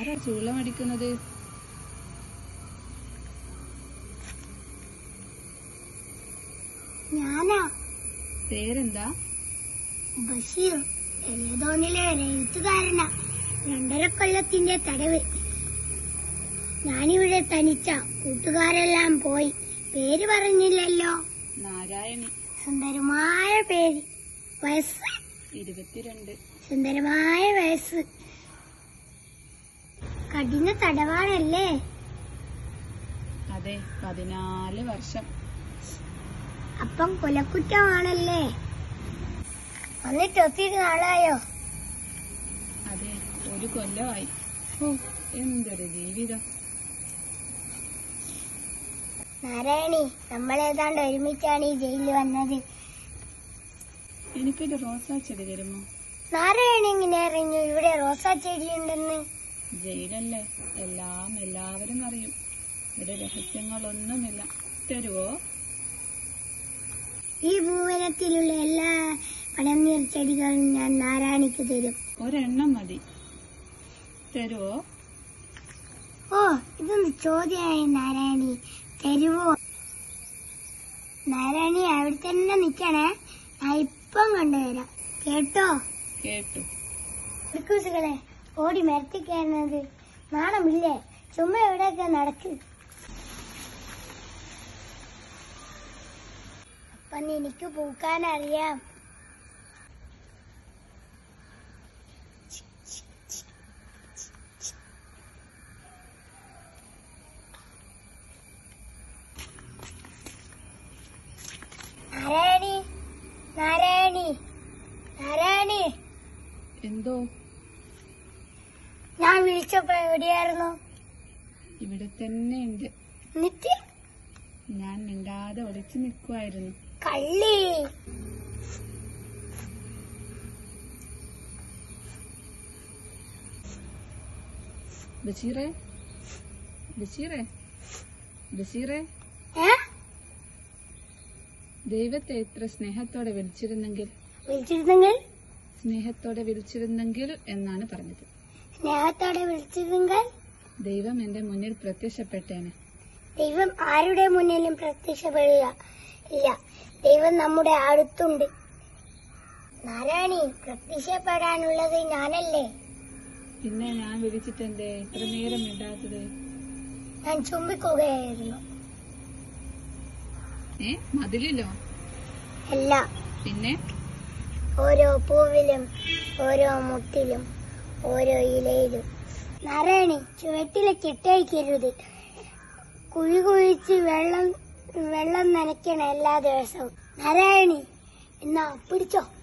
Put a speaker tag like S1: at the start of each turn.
S1: ആരാ ചൂളമടിക്കുന്നത്?
S2: ഞാനാ.
S1: പേരെന്താ?
S2: ബഷീർ. എഴുതോന്നിലെ എഴുത്തുകാരനാ. 2.5 കൊല്ലത്തിന്റെ തടവ്. ഞാനിവിടെ തനിച്ച. കൂട്ടുകാരെല്ലാം പോയി. പേര് പറഞ്ഞില്ലല്ലോ.
S1: നാരായണി.
S2: സുന്ദരമായ പേര്. വയസ്സ്
S1: 22.
S2: സുന്ദരമായ വയസ്സ്. കഠിന തടവാണല്ലേ?
S1: അതെ, 14 വർഷം.
S2: അപ്പം കൊലക്കുറ്റമാണല്ലേ? വന്നിട്ട് ഒത്തിരി നാളായോ?
S1: അതെ, 1 കൊല്ലമായി. എന്തൊരു ജീവിതം.
S2: നാരായണി, നമ്മളേതാണ്ട് ഒരുമിച്ചാണ് ഈ ജയിലിൽ വന്നത്.
S1: എനിക്കൊരു റോസാ ചെടി തരുമോ?
S2: നാരായണി ഇങ്ങനെ അറിഞ്ഞു ഇവിടെ റോസാ ചെടിയുണ്ടെന്ന്?
S1: ജയിലല്ലേ, എല്ലാവരും അറിയും. ഇവിടെ രഹസ്യങ്ങളൊന്നുമില്ല. തരുവോ?
S2: ഈ ഭൂവനത്തിലുള്ള എല്ലാ പഴനീർ ചെടികളും ഞാൻ നാരായണിക്ക് തരും.
S1: 1 എണ്ണം മതി. തരുവോ?
S2: ഓ, ഇതൊന്ന് ചോദ്യമായി നാരായണി. തരുവോ? നാരായണി അവിടെ തന്നെ നിക്കണേ, ഞാൻ ഇപ്പം കൊണ്ടുവരാം. കേട്ടോ?
S1: കേട്ടു.
S2: കുട്ടികളെ, ഓടി മരത്തിക്കയറുന്നത് നാണമില്ലേ? ചുമ്മാ എവിടെയൊക്കെ നടക്ക്. അപ്പം എനിക്ക് പൂക്കാനറിയാം. നാരായണി, നാരായണി, നാരായണി.
S1: എന്തോ?
S2: ഞാൻ വിളിച്ചപ്പോ എവിടെയായിരുന്നു?
S1: ഇവിടെ തന്നെ ഉണ്ട്.
S2: എന്നിട്ട്?
S1: ഞാൻ മിണ്ടാതെ ഒളിച്ചു നിൽക്കുമായിരുന്നു.
S2: കള്ളി.
S1: ബഷീറേ, ബഷീറേ, ബഷീറേ. ദൈവത്തെ എത്ര സ്നേഹത്തോടെ വിളിച്ചിരുന്നെങ്കിൽ എന്നാണ് പറഞ്ഞത്.
S2: സ്നേഹത്തോടെ വിളിച്ചിരുന്നെങ്കിൽ
S1: ദൈവം എന്റെ മുന്നിൽ പ്രത്യക്ഷപ്പെട്ടേനെ.
S2: ദൈവം ആരുടെ മുന്നിലും പ്രത്യക്ഷപ്പെടുക ഇല്ല. ദൈവം നമ്മുടെ അടുത്തുണ്ട്. നാരായണി, പ്രത്യക്ഷപ്പെടാനുള്ളത് ഞാനല്ലേ?
S1: പിന്നെ ഞാൻ വിളിച്ചിട്ടെന്തേ ഇത്ര നേരം മിണ്ടാത്തത്?
S2: ഞാൻ ചുംബിക്കുകയായിരുന്നു.
S1: മതിലിലോ?
S2: അല്ല.
S1: പിന്നെ?
S2: ഓരോ പൂവിലും, ഓരോ മുട്ടിലും, ഓരോ ഇലയിലും. നാരായണി, ചുവട്ടിലേക്ക് ഇട്ടയക്കരുത്. കുഴി കുഴിച്ച് വെള്ളം നനയ്ക്കണം എല്ലാ ദിവസവും. നാരായണി, എന്നാ പിടിച്ചോ.